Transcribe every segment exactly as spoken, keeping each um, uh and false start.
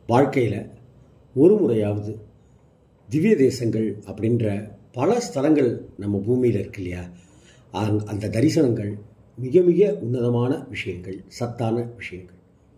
வாழ்க்கையில் ஒரு முறையாவது திவ்ய தேசங்கள் அப்படின்ற பல ஸ்தலங்கள் நம்ம பூமியில் இருக்கு இல்லையா, அங் அந்த தரிசனங்கள் மிக மிக உன்னதமான விஷயங்கள், சத்தான விஷயங்கள்.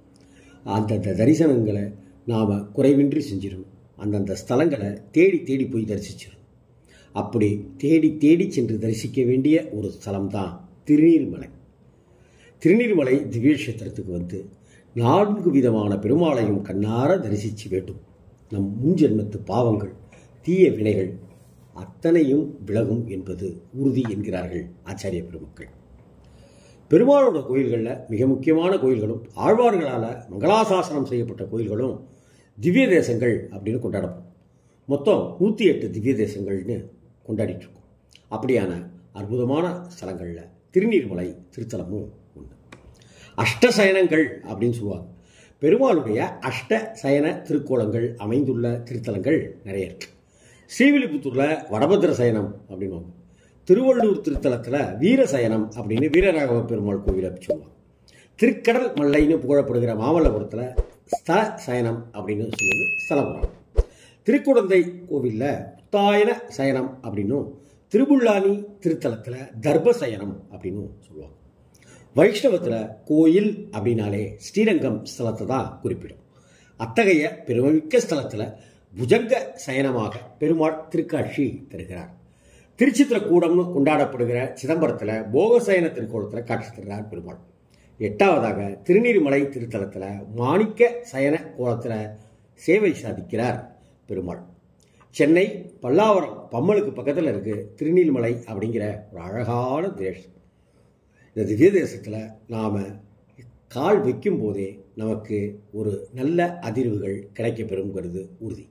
அந்தந்த தரிசனங்களை நாம் குறைவின்றி செஞ்சிடணும். அந்தந்த ஸ்தலங்களை தேடி தேடி போய் தரிசிச்சிடணும். அப்படி தேடி தேடி சென்று தரிசிக்க வேண்டிய ஒரு ஸ்தலம்தான் திருநீர்மலை. திருநீர்மலை திவ்ய கஷேத்திரத்துக்கு வந்து நான்கு விதமான பெருமாளையும் கண்ணார தரிசித்து வேண்டும். நம் முன்ஜென்மத்து பாவங்கள், தீய வினைகள் அத்தனையும் விலகும் என்பது உறுதி என்கிறார்கள் ஆச்சாரிய பெருமக்கள். பெருமாளோட கோயில்களில் மிக முக்கியமான கோயில்களும் ஆழ்வார்களால் மங்களாசாசனம் செய்யப்பட்ட கோயில்களும் திவ்ய தேசங்கள் அப்படின்னு கொண்டாடப்படும். மொத்தம் நூற்றி எட்டு திவ்ய தேசங்கள்னு கொண்டாடிட்டு இருக்கோம். அப்படியான அற்புதமான ஸ்தலங்களில் திருநீர்மலை திருத்தலமும் உண்டு. அஷ்டசயனங்கள் அப்படின்னு சொல்லுவாங்க. பெருமாளுடைய அஷ்ட சயன திருக்கோலங்கள் அமைந்துள்ள திருத்தலங்கள் நிறைய இருக்கு. ஸ்ரீவில்லிபுத்தூரில் வடபத்திர சயனம் அப்படின்வாங்க. திருவள்ளூர் திருத்தலத்தில் வீரசயனம் அப்படின்னு வீரராகவ பெருமாள் கோவில் அப்படி சொல்லுவாங்க. திருக்கடல் மல்லைன்னு புகழப்படுகிற மாமல்லபுரத்தில் ஸ்தல சயனம் அப்படின்னு சொல்லுவது ஸ்தலபுரம். திருக்குடந்தை கோவிலில் உத்தாயன சயனம் அப்படின்னும், திருபுல்லானி திருத்தலத்தில் தர்பசயனம் அப்படின்னு சொல்லுவாங்க. வைஷ்ணவத்தில் கோயில் அப்படின்னாலே ஸ்ரீரங்கம் ஸ்தலத்தை தான் குறிப்பிடும். அத்தகைய பெருமைமிக்க ஸ்தலத்தில் புஜங்க சயனமாக பெருமாள் திருக்காட்சி தருகிறார். திருச்சித்திரக்கூடம்னு கொண்டாடப்படுகிற சிதம்பரத்தில் போகசயன திருக்கோலத்தில் காட்சி தருகிறார் பெருமாள். எட்டாவதாக திருநீர்மலை திருத்தலத்தில் மாணிக்க சயன கோலத்தில் சேவை சாதிக்கிறார் பெருமாள். சென்னை பல்லாவரம் பம்மலுக்கு பக்கத்தில் இருக்கு திருநீர்மலை அப்படிங்கிற ஒரு அழகான தேசம். இந்த திவ்ய தேசத்தில் நாம் கால் வைக்கும் போதே நமக்கு ஒரு நல்ல அதிர்வுகள் கிடைக்கப்பெறுங்கிறது உறுதி.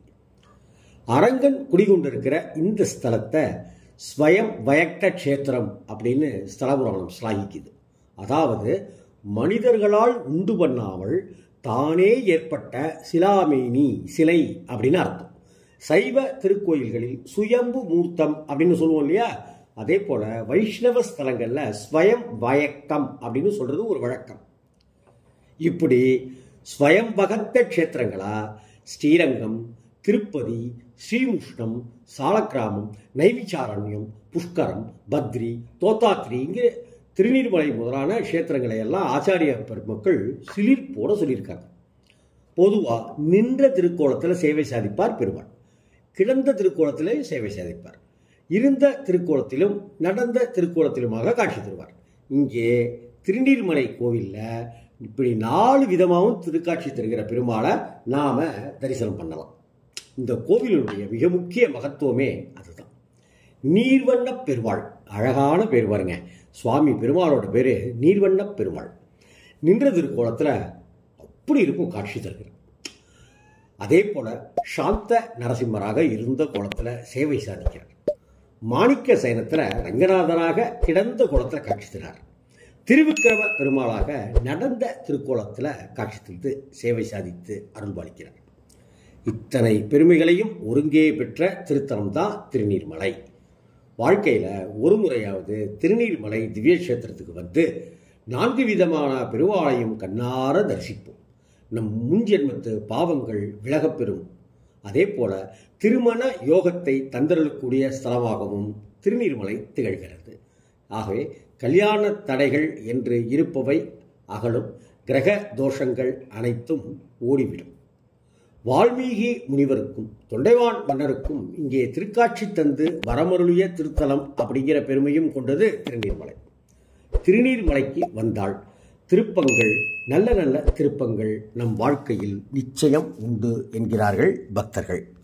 அரங்கன் குடிகொண்டிருக்கிற இந்த ஸ்தலத்தை ஸ்வயம் வயக்த கஷேத்திரம் அப்படின்னு ஸ்தலபுராணம் ஸ்லாகிக்குது. அதாவது மனிதர்களால் உண்டு பண்ணாமல் தானே ஏற்பட்ட சிலாமேனி சிலை அப்படின்னு அர்த்தம். சைவ திருக்கோயில்களில் சுயம்பு மூர்த்தம் அப்படின்னு சொல்லுவோம் இல்லையா, அதே போல வைஷ்ணவ ஸ்தலங்களில் ஸ்வயம் வயக்தம் அப்படின்னு சொல்றது ஒரு வழக்கம். இப்படி ஸ்வயம் வகத்த கஷேத்திரங்களா ஸ்ரீரங்கம், திருப்பதி, ஸ்ரீமுஷ்ணம், சாலக்கிராமம், நைமிச்சாரண்யம், புஷ்கரம், பத்ரி, தோத்தாத்ரிங்கிற திருநீர்மலை முதலான கஷேத்திரங்களை எல்லாம் ஆச்சாரிய பெருமக்கள் சிலிர்ப்போட சொல்லியிருக்காங்க. பொதுவாக நின்ற திருக்கோலத்தில் சேவை சாதிப்பார் பெருமாள், கிடந்த திருக்கோலத்திலே சேவை சாதிப்பார், இருந்த திருக்கோலத்திலும் நடந்த திருக்கோலத்திலுமாக காட்சி தருவார். இங்கே திருநீர்மலை கோவிலில் இப்படி நாலு விதமாகவும் திருக்காட்சி தருகிற பெருமாளை நாம தரிசனம் பண்ணலாம். இந்த கோவிலுடைய மிக முக்கிய மகத்துவமே அதுதான். நீர்வண்ண பெருமாள், அழகான பேர் பாருங்க. சுவாமி பெருமாளோட பேரு நீர்வண்ண பெருமாள். நின்ற திருக்கோலத்தில் அப்படி இருக்கும் காட்சி தருகிறார். அதே போல சாந்த நரசிம்மராக இருந்த கோலத்தில் சேவை சாதிக்கிறார். மாணிக்க சயனத்தில் ரங்கநாதனாக கிடந்த கோலத்தில் காட்சி தரார். திருவிக்கிரம பெருமாளாக நடந்த திருக்கோலத்தில் காட்சி தந்து சேவை சாதித்து அருள்பாலிக்கிறார். இத்தனை பெருமைகளையும் ஒருங்கே பெற்ற திருத்தலம் தான் திருநீர்மலை. வாழ்க்கையில் ஒரு முறையாவது திருநீர்மலை திவ்ய கஷேத்திரத்துக்கு வந்து நான்கு விதமான பெருமாளையும் கண்ணார தரிசிப்போம். நம் முன்ஜென்மத்து பாவங்கள் விலகப்பெறும். அதே போல திருமண யோகத்தை தந்தரக்கூடிய ஸ்தலமாகவும் திருநீர்மலை திகழ்கிறது. ஆகவே கல்யாண தடைகள் என்று இருப்பவை அகலும், கிரக தோஷங்கள் அனைத்தும் ஓடிவிடும். வால்மீகி முனிவருக்கும் தொண்டைவான் மன்னருக்கும் இங்கே திருக்காட்சி தந்து வரமருளிய திருத்தலம் அப்படிங்கிற பெருமையும் கொண்டது திருநீர்மலை. திருநீர்மலைக்கு வந்தால் திருப்பங்கள், நல்ல நல்ல திருப்பங்கள் நம் வாழ்க்கையில் நிச்சயம் உண்டு என்கிறார்கள் பக்தர்கள்.